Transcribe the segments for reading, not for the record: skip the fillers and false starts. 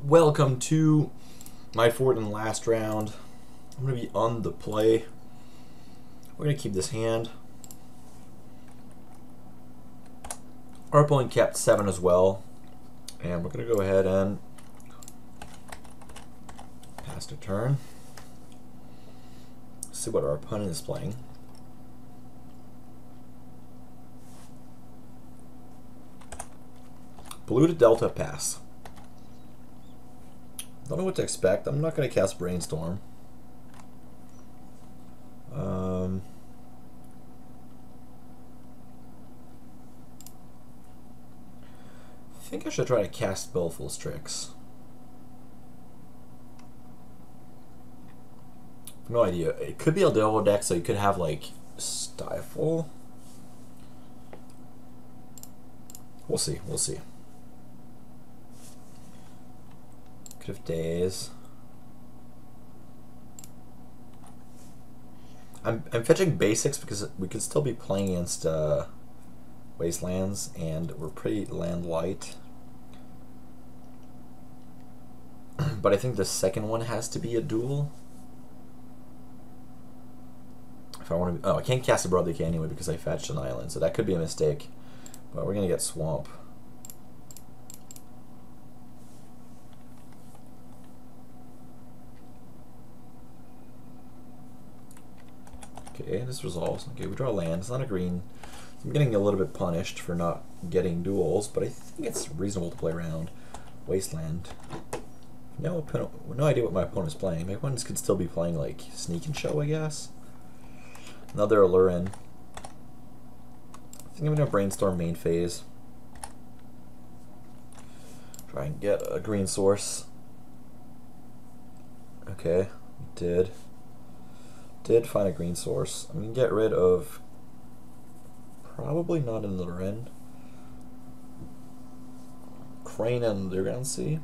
Welcome to my fourth and last round. I'm going to be on the play. We're going to keep this hand. Our opponent kept 7 as well. And we're going to go ahead and pass the turn. See what our opponent is playing. Blue to Delta pass. Don't know what to expect. I'm not going to cast Brainstorm. I think I should try to cast Baleful's Tricks. No idea. It could be a double deck, so you could have like Stifle. We'll see. We'll see. Could have Daze. I'm fetching basics because we could still be playing against Wastelands, and we're pretty land light. But I think the second one has to be a duel. If I want to, I can't cast a Broad Decay anyway because I fetched an island, so that could be a mistake. But we're gonna get Swamp. Okay, this resolves. Okay, we draw land. It's not a green. I'm getting a little bit punished for not getting duels, but I think it's reasonable to play around. Wasteland. No idea what my opponent's playing. My opponents could still be playing like Sneak and Show, I guess. Another Aluren. I think I'm gonna Brainstorm main phase. Try and get a green source. Okay, did find a green source. I'm gonna get rid of probably not an Aluren. Crane and Underground Sea.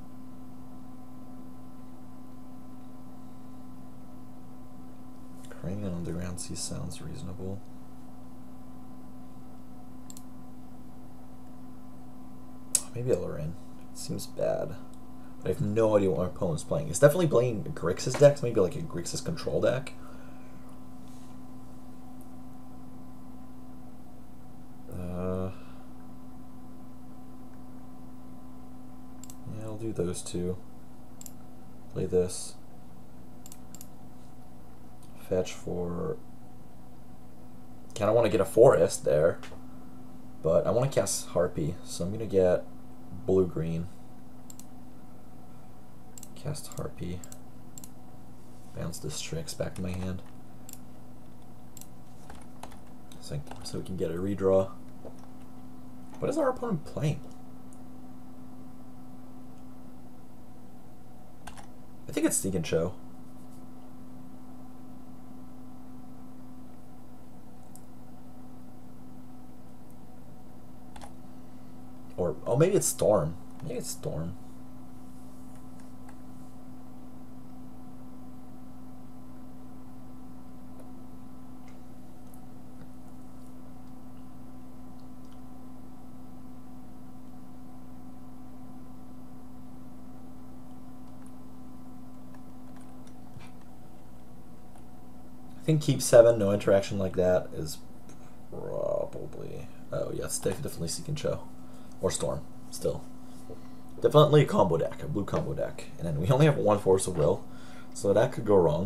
Crane and Underground Sea sounds reasonable. Maybe Aluren. Seems bad. But I have no idea what my opponent's playing. It's definitely playing Grixis decks, maybe like a Grixis control deck. Yeah, I'll do those two. Play this. Fetch for... Kind of want to get a forest there, but I want to cast Harpy, so I'm going to get blue-green. Cast Harpy. Bounce the Strix back in my hand. So we can get a redraw. What is our opponent playing? I think it's Sneak and Show. Or, oh, maybe it's Storm. Maybe it's Storm. I think keep 7, no interaction like that is probably... Oh yeah, it's definitely Seek and Show. Or Storm, still. Definitely a combo deck, a blue combo deck. And then we only have 1 Force of Will, so that could go wrong.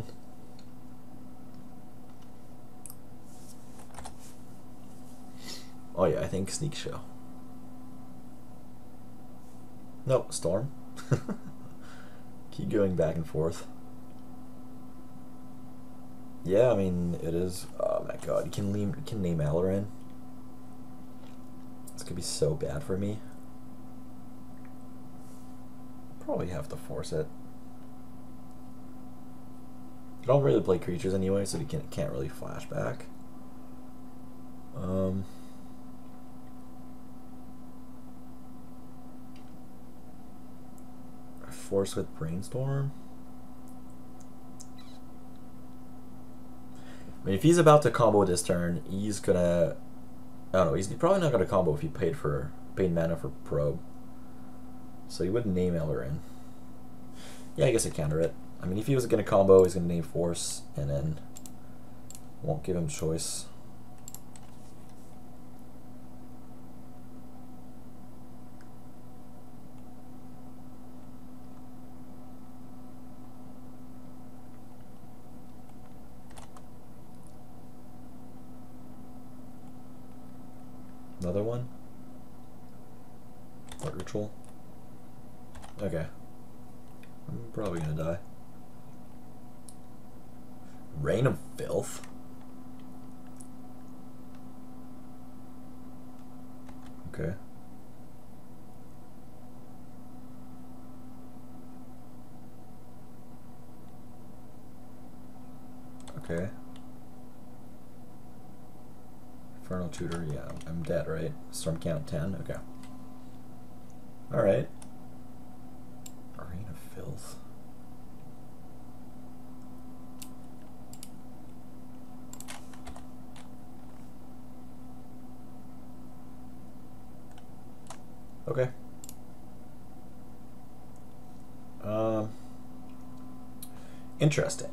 Oh yeah, I think Sneak Show. Nope, Storm. Keep going back and forth. Yeah, I mean, it is... Oh my god, you can name Aluren. This could be so bad for me. Probably have to force it. I don't really play creatures anyway, so you can't really flashback. Force with Brainstorm. I mean, if he's about to combo this turn, he's gonna... I don't know, he's probably not gonna combo if he paid mana for Probe. So he wouldn't name Aluren. Yeah, I guess I counter it. I mean, if he was going to combo, he's going to name Force, and then won't give him choice. Another one? What ritual? Okay. I'm probably gonna die. Reign of Filth? Okay. Okay. Infernal Tutor, yeah, I'm dead, right? Storm count 10, okay. Alright. Reign of Filth. Okay. Interesting.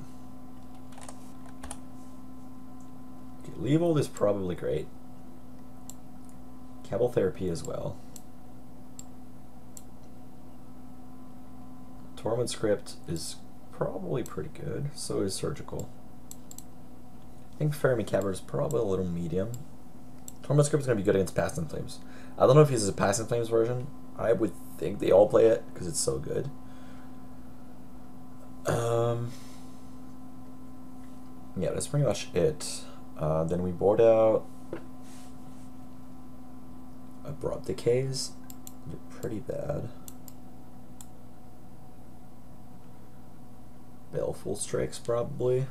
Okay, Leovold is probably great. Cabal Therapy as well. Torment Script is probably pretty good. So is Surgical. I think Faramir Caber is probably a little medium. Torment Script is going to be good against Past in Flames. I don't know if he uses a Past in Flames version. I would think they all play it because it's so good. Yeah, that's pretty much it. Then we board out Abrupt Decays. They're pretty bad. Baleful Strikes, probably.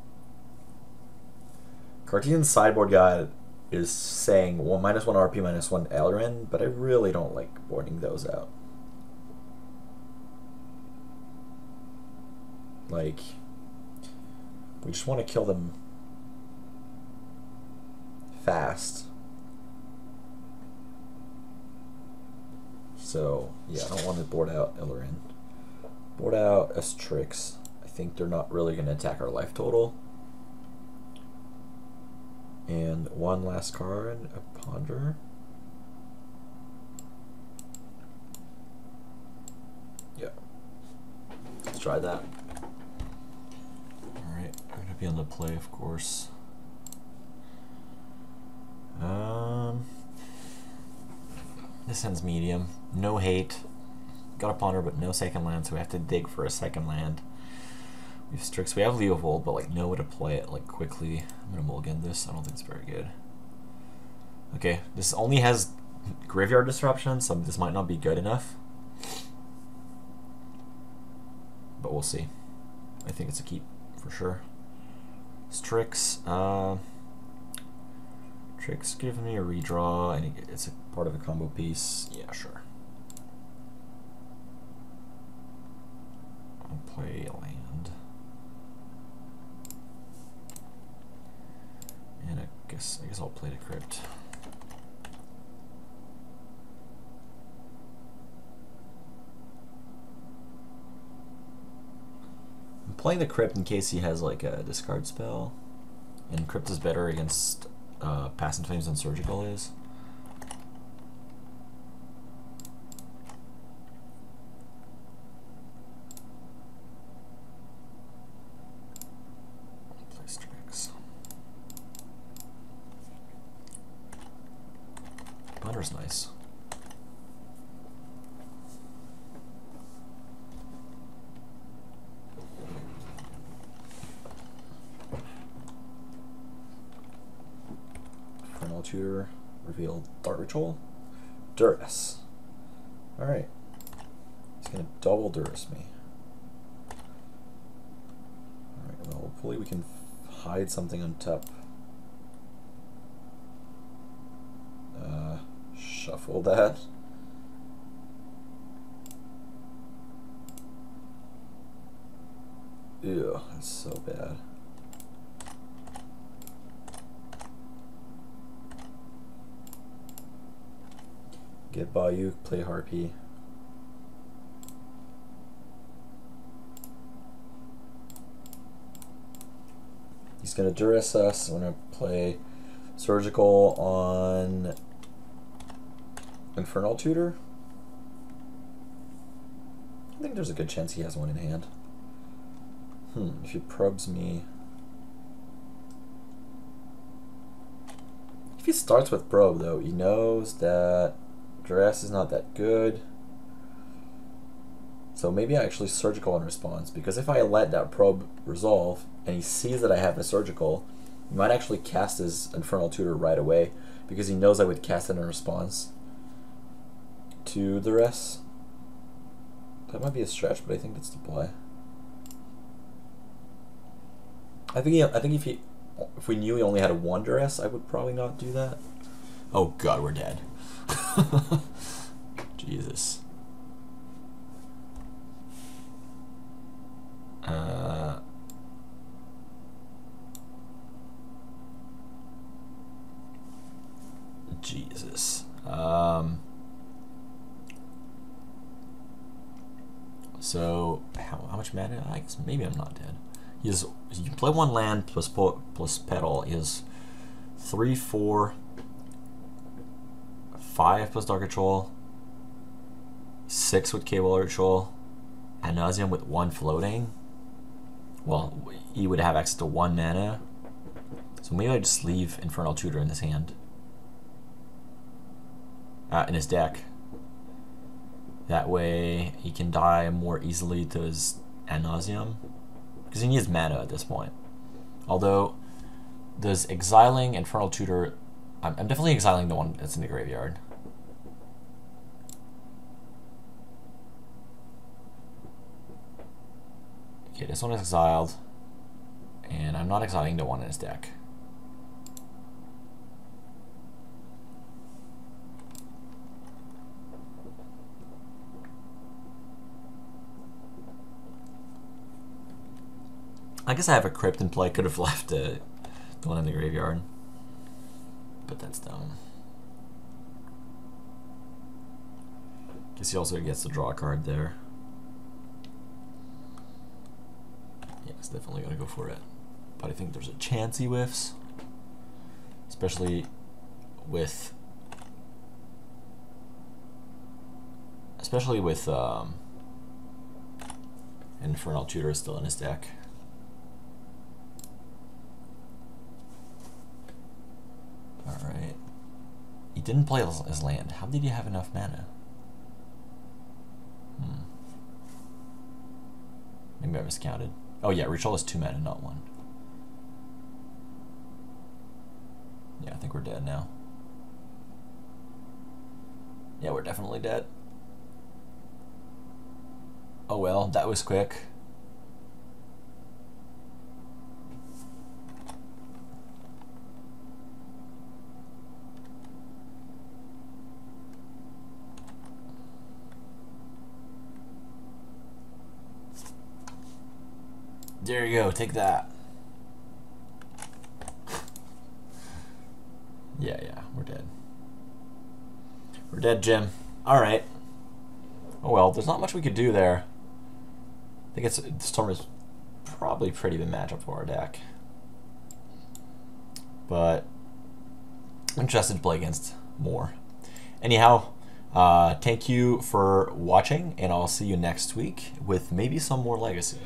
Cartesian's sideboard guide is saying -1 RP, -1 Elren, but I really don't like boarding those out. Like, we just want to kill them fast. So, yeah, I don't want to board out Elren. Board out Estrix. I think they're not really going to attack our life total. And one last card, a Ponder. Yeah. Let's try that. Alright, we're going to be on the play, of course. This ends medium. No hate. Got a Ponder, but no second land, so we have to dig for a second land. We have Strix. We have Leovold, but like know how to play it like quickly. I'm gonna mulligan this. I don't think it's very good. Okay, this only has Graveyard Disruption, so this might not be good enough. But we'll see. I think it's a keep for sure. Strix. Strix, give me a redraw, and it's a part of a combo piece. Yeah, sure. I'll play a land. And I guess I'll play the Crypt. I'm playing the Crypt in case he has like a discard spell, and Crypt is better against Past in Flames than Surgical is. Play Strix. Punter's nice. Tutor, revealed Dart Ritual, Duress. Alright. He's gonna double Duress me. Alright, well, hopefully we can hide something on top. Shuffle that. Ew, that's so bad. Get Bayou, play Harpy. going to duress us. I'm going to play Surgical on Infernal Tutor. I think there's a good chance he has one in hand. If he probes me... If he starts with probe, though, he knows that duress is not that good. So maybe I actually Surgical in response, because if I let that probe resolve, and he sees that I have a Surgical, he might actually cast his Infernal Tutor right away, because he knows I would cast it in response to duress. That might be a stretch, but I think that's the play. I think if we knew he only had a 1 duress, I would probably not do that. Oh god, we're dead. Jesus. Jesus. So how much mana? I guess maybe I'm not dead. You can play 1 land plus Petal. He has 3, 4, 5 plus Dark Ritual, 6 with Cable Ritual, Ad Nauseam with 1 floating. Well, he would have access to 1 mana. So maybe I just leave Infernal Tutor in his hand. In his deck. That way he can die more easily to his Ad Nauseam. Because he needs mana at this point. Although, does exiling Infernal Tutor... I'm definitely exiling the one that's in the graveyard. Okay, this one is exiled. And I'm not exiling the one in his deck. I guess I have a Crypt in play. Could have left the one in the graveyard. But that's dumb. Guess he also gets to draw a card there. Yeah, it's definitely going to go for it. But I think there's a chance he whiffs. Especially with... Infernal Tutor is still in his deck. Alright. He didn't play his land. How did he have enough mana? Maybe I miscounted. Oh yeah, Ritual is 2 mana, not 1. Yeah, I think we're dead now. Yeah, we're definitely dead. Oh well, that was quick. There you go, take that. Yeah, we're dead. We're dead, Jim. Alright. Oh well, there's not much we could do there. I think this turn is probably pretty good matchup for our deck. But I'm interested to play against more. Anyhow, thank you for watching, and I'll see you next week with maybe some more Legacy.